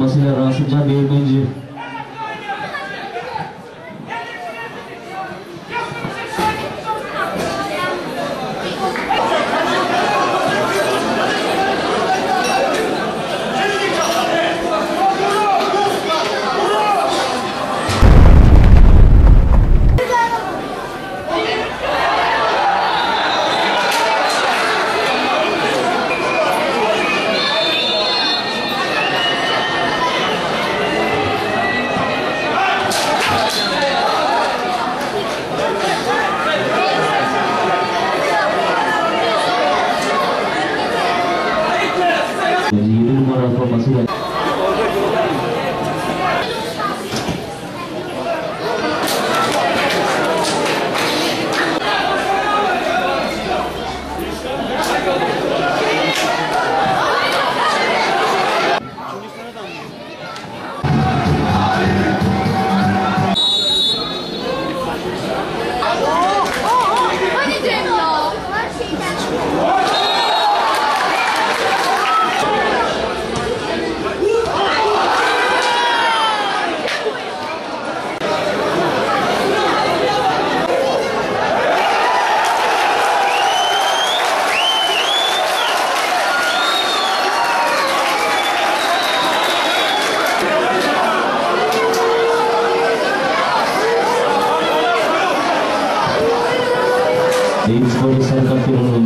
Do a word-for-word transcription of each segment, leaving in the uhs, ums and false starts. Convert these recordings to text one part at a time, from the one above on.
formasıyla Rasimcan Değirmenci. yedi numara formasıyla Spor'da sarı kart yorumlandı.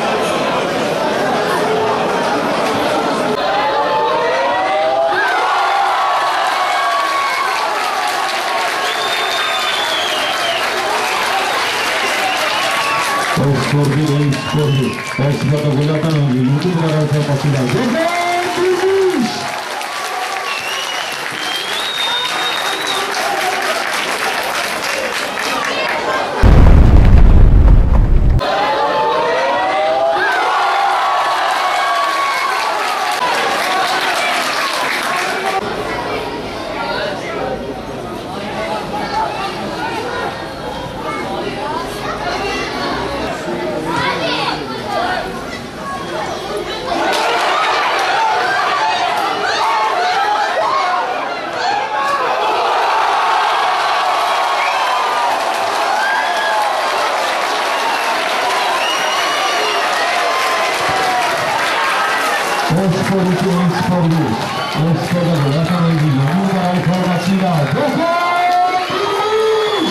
Spor bir oyun spor bir. O sporda gol atan oyuncu yedi numaralı formasıyla Gökhan Düzüş. Spor iki oyun spor bir. O sporda gol atan oyuncu yedi numaralı formasıyla Gökhan Düzüş.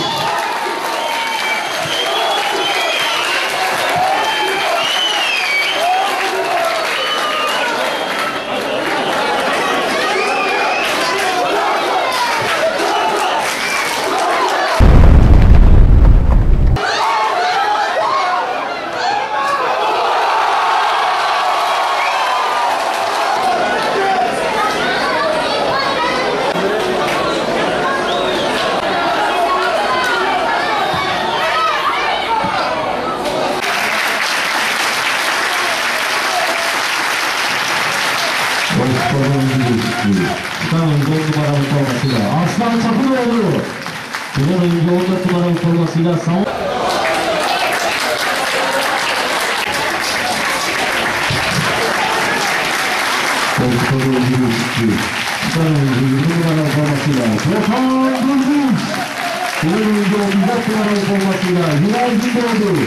Çıkan oyuncu on numaralı formasıyla Aslan Çakıroğlu. Çıkan oyuncu on dört numaralı formasıyla Sağ. Çıkan oyuncu yedi numaralı formasıyla Gökhan Düzüş. Çıkan oyuncu on dört numaralı formasıyla Yuval Gündoğdu.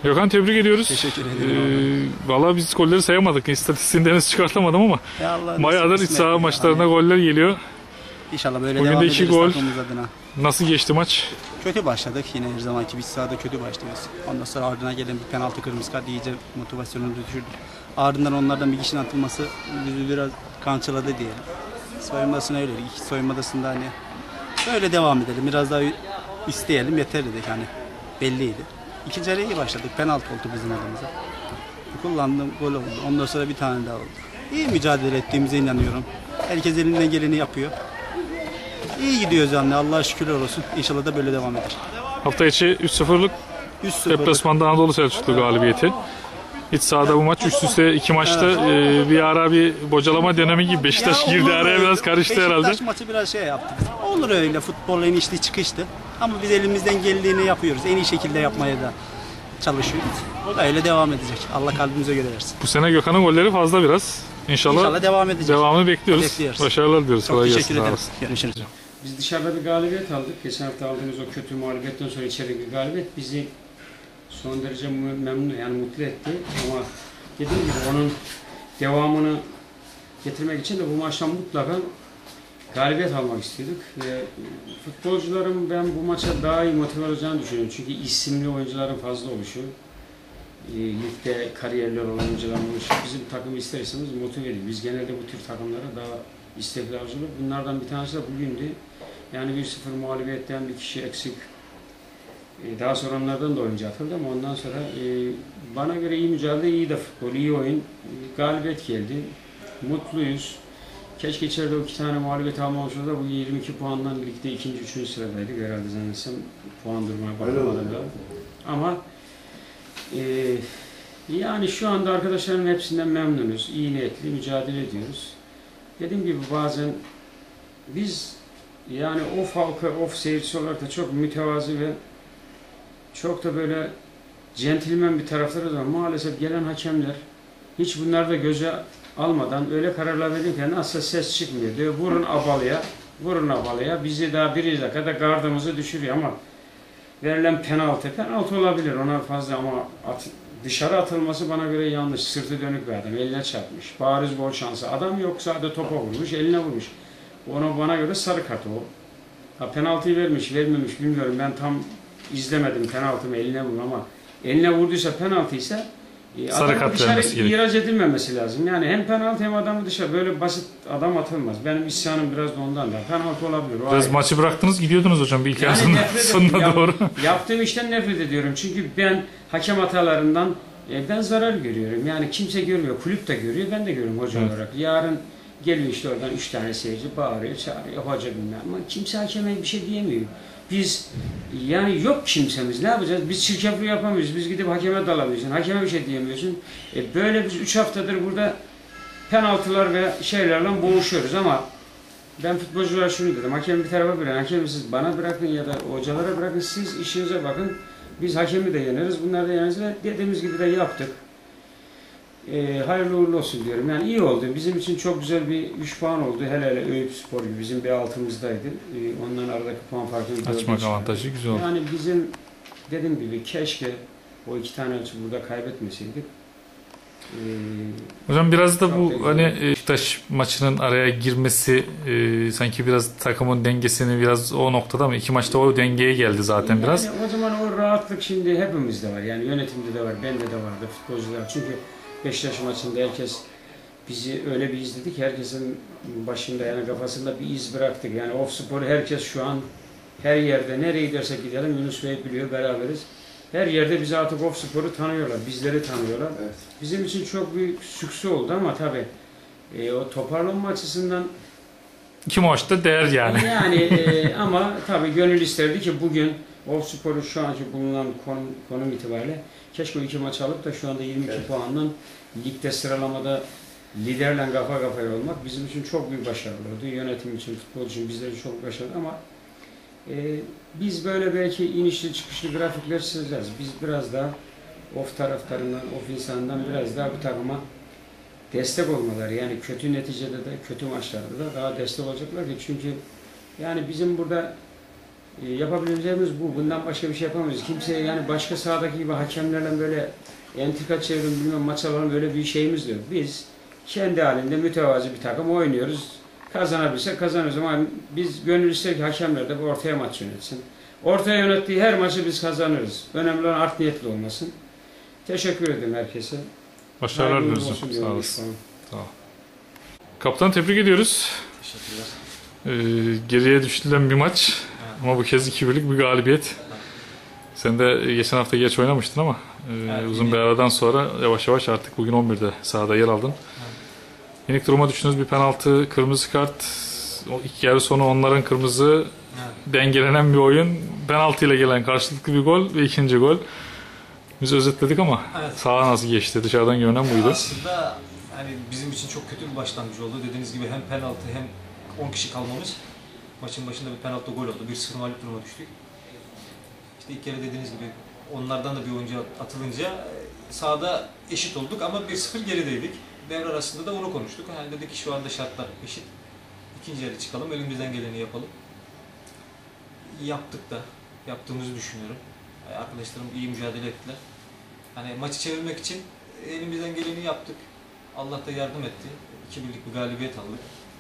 Gökhan, tebrik ediyoruz. Teşekkür ederim. Ee, Valla biz golleri sayamadık. İstatistiğinden henüz çıkartamadım ama bayağıdır iç saha maçlarına hani goller geliyor. İnşallah böyle bugün devam de ederiz iki gol. adına. Nasıl geçti maç? Kötü başladık. Yine her zamanki iç sahada kötü başlıyoruz. Ondan sonra ardına gelen bir penaltı, kırmızı kart iyice motivasyonunu düşürdü. Ardından onlardan bir kişinin atılması bizi biraz kançaladı diyelim. Soyunmasına öyle. İki soyunmadasında hani böyle devam edelim. Biraz daha isteyelim, yeter dedik hani. Belliydi. İkinci yarıya iyi başladık. Penaltı oldu bizim adımıza. Kullandığım gol oldu. Ondan sonra bir tane daha oldu. İyi mücadele ettiğimize inanıyorum. Herkes elinden geleni yapıyor. İyi gidiyoruz yani. Allah'a şükürler olsun. İnşallah da böyle devam eder. Hafta içi üç sıfırlık deplasmanda Anadolu Selçuklu galibiyeti. İç sahada bu maç üst üste iki maçta evet. e, bir ara bir bocalama dönemi gibi Beşiktaş ya girdi araya, biraz karıştı Beşiktaş herhalde. Beşiktaş maçı biraz şey yaptı. Olur öyle, futbol inişli çıkıştı. Ama biz elimizden geldiğini yapıyoruz. En iyi şekilde yapmaya da çalışıyoruz. Öyle devam edecek. Allah kalbimize göre versin. Bu sene Gökhan'ın golleri fazla biraz. İnşallah, İnşallah devam edecek. Devamını bekliyoruz. Bekliyoruz. Başarılar diliyoruz. Çok teşekkür ederim. Görüşürüz. Biz dışarıda bir galibiyet aldık. Geçen hafta aldığımız o kötü mağlubiyetten sonra içeri bir galibiyet bizi son derece memnun, yani mutlu etti. Ama dediğim gibi onun devamını getirmek için de bu maçtan mutlaka galibiyet almak istiyorduk. Ve futbolcuların ben bu maça daha iyi motive olacağını düşünüyorum. Çünkü isimli oyuncuların fazla oluşu, e, ligde kariyerler olan oyuncuların oluşu bizim takımı ister istemez motive ediyor. Biz genelde bu tür takımlara daha istekli avcılık. Bunlardan bir tanesi de bugündü. Yani bir sıfır mağlubiyetten bir kişi eksik. E, daha sonra onlardan da oyuncu atıldı ama ondan sonra e, bana göre iyi mücadele, iyi de futbol, iyi oyun. E, galibiyet geldi. Mutluyuz. Keşke içeride o iki tane mağlubiyet almamış olsa da bu yirmi iki puandan ligde ikinci, üçüncü sıradaydık herhalde zannetsem. Puan durmaya bakamadım da. Ama e, yani şu anda arkadaşların hepsinden memnunuz. İyi niyetli mücadele ediyoruz. Dediğim gibi bazen biz yani of halkı, of seyircisi olarak da çok mütevazı ve çok da böyle centilmen bir tarafları da var. Maalesef gelen hakemler hiç bunları da göze almadan öyle kararlar verirken asla ses çıkmıyor diyor. Vurun abalıya, vurun abalıya. Bizi daha bir dakikada gardımızı düşürüyor ama verilen penaltı, penaltı olabilir ona fazla ama at, dışarı atılması bana göre yanlış. Sırtı dönük bir adam, eline çarpmış. Bariz gol şansı. Adam yok, sadece topa vurmuş, eline vurmuş. Ona bana göre sarı kart o. Ha, penaltıyı vermiş, vermemiş bilmiyorum. Ben tam izlemedim penaltımı eline vurdu ama eline vurduysa penaltıysa e, adamı dışarı ihraç edilmemesi lazım. Yani hem penaltı hem adamı dışarı böyle basit adam atılmaz. Benim isyanım biraz da ondan da. Penaltı olabilir. Biraz ayrı. Maçı bıraktınız gidiyordunuz hocam bir iki yani sonuna, sonuna yap, doğru. Yaptığım işten nefret ediyorum. Çünkü ben hakem hatalarından e, ben zarar görüyorum. Yani kimse görmüyor. Kulüp de görüyor. Ben de görüyorum hoca evet. olarak. Yarın geliyor işte oradan üç tane seyirci bağırıyor, çağırıyor, hoca bilmem ama kimse hakeme bir şey diyemiyor. Biz yani yok kimsemiz ne yapacağız? Biz çirkefliği yapamıyoruz. Biz gidip hakeme dalamıyorsun. Hakeme bir şey diyemiyorsun. E böyle biz üç haftadır burada penaltılar ve şeylerle boğuşuyoruz ama ben futbolculara şunu dedim. Hakemi bir tarafa bırakın. Hakemi siz bana bırakın ya da hocalara bırakın. Siz işinize bakın. Biz hakemi de yeneriz. Bunlar da yeneriz ve dediğimiz gibi de yaptık. E, hayırlı uğurlu olsun diyorum. Yani iyi oldu. Bizim için çok güzel bir üç puan oldu. Hele hele Eyüpspor gibi bizim bir altımızdaydı. E, onların aradaki puan farkını açmak avantajı güzel oldu. Yani bizim dediğim gibi keşke o iki tane maçı burada kaybetmeseydik. E, Hocam biraz da bu hani Beşiktaş maçının araya girmesi e, sanki biraz takımın dengesini biraz o noktada mı? İki maçta o dengeye geldi zaten yani biraz. O zaman o rahatlık şimdi hepimizde var. Yani yönetimde de var, bende de vardı futbolcular. Çünkü Beşiktaş maçında herkes bizi öyle bir izledi ki herkesin başında yani kafasında bir iz bıraktık. Yani Ofspor'u herkes şu an her yerde nereye gidersek gidelim Yunus Bey biliyor beraberiz. Her yerde bizi artık Ofspor'u tanıyorlar, bizleri tanıyorlar. Evet. Bizim için çok büyük sükse oldu ama tabii e, o toparlanma açısından iki maçta değer yani. Yani e, ama tabii gönül isterdi ki bugün Ofspor'un şu anki bulunan konum, konum itibariyle keşke o iki maç alıp da şu anda yirmi iki evet. puandan ligde sıralamada liderle kafa kafaya olmak bizim için çok büyük başarılı oldu. Yönetim için, futbol için bizler için çok başarılı ama e, biz böyle belki inişli çıkışlı grafikler çizeceğiz. Biz biraz daha of taraftarından, of insanından biraz daha bu takıma destek olmaları yani kötü neticede de kötü maçlarda da daha destek olacaklar ki çünkü yani bizim burada E, yapabileceğimiz bu. Bundan başka bir şey yapamayız. Kimse yani başka sahadaki gibi hakemlerle böyle entrika çevrim bilmem maç alalım böyle bir şeyimiz yok. Biz kendi halinde mütevazi bir takım oynuyoruz. Kazanabilirsek kazanırız ama biz gönül ister ki hakemler de bu ortaya maç yönetsin. Ortaya yönettiği her maçı biz kazanırız. Önemli olan art niyetli olmasın. Teşekkür ederim herkese. Başarılar Hayırlı diliyoruz. olsun Sağ diyorum olasın. şu an. Sağ ol. Kaptan tebrik ediyoruz. Teşekkürler. Ee, geriye düşülen bir maç ama bu kez iki birlik bir galibiyet. Sen de geçen hafta geç oynamıştın ama e, Evet, uzun yine- bir aradan sonra yavaş yavaş artık bugün on birde sahada yer aldın. Yenik duruma düştünüz, bir penaltı, kırmızı kart, o ilk yarı sonu onların kırmızı, dengelenen bir oyun, penaltı ile gelen karşılıklı bir gol ve ikinci gol. Biz özetledik ama Evet. saha nasıl geçti? Dışarıdan görünen buydu. Aslında hani bizim için çok kötü bir başlangıç oldu. Dediğiniz gibi hem penaltı hem on kişi kalmamız. Maçın başında bir penaltı gol oldu. bir sıfır mağlup duruma düştük. İşte ilk kere dediğiniz gibi onlardan da bir oyuncu atılınca e, sahada eşit olduk ama bir sıfır gerideydik. Devre arasında da onu konuştuk. Yani dedik ki şu anda şartlar eşit. İkinci yarı çıkalım, elimizden geleni yapalım. Yaptık da, yaptığımızı düşünüyorum. Yani arkadaşlarım iyi mücadele ettiler. Hani maçı çevirmek için elimizden geleni yaptık. Allah da yardım etti. İki birlik bir galibiyet aldık.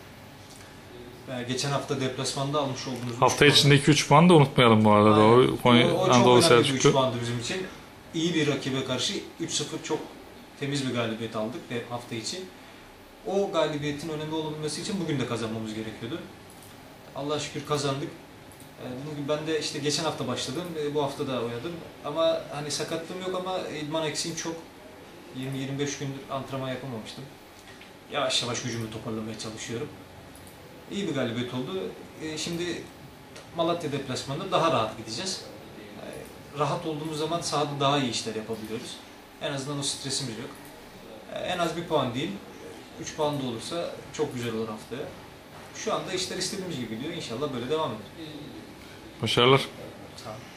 Yani geçen hafta deplasmanda almış olduğumuz Hafta üç içindeki üç puanı da unutmayalım bu arada. Aynen. Doğru. Konya, o, o çok Anadolu önemli bir üç Selçuklu. puandı bizim için. İyi bir rakibe karşı üç sıfır çok temiz bir galibiyet aldık ve hafta için. O galibiyetin önemli olabilmesi için bugün de kazanmamız gerekiyordu. Allah'a şükür kazandık. Ee, Bugün ben de işte geçen hafta başladım, e, bu hafta da oynadım. Ama hani sakatlığım yok ama idman eksiğim çok. yirmi yirmi beş gündür antrenman yapamamıştım. Yavaş yavaş gücümü toparlamaya çalışıyorum. İyi bir galibiyet oldu. Ee, Şimdi Malatya deplasmanında daha rahat gideceğiz. Ee, Rahat olduğumuz zaman sahada daha iyi işler yapabiliyoruz. En azından o stresimiz yok. Ee, En az bir puan değil, üç puan da olursa çok güzel olur haftaya. Şu anda işler istediğimiz gibi gidiyor. İnşallah böyle devam eder. Başarılar. Sağ olun.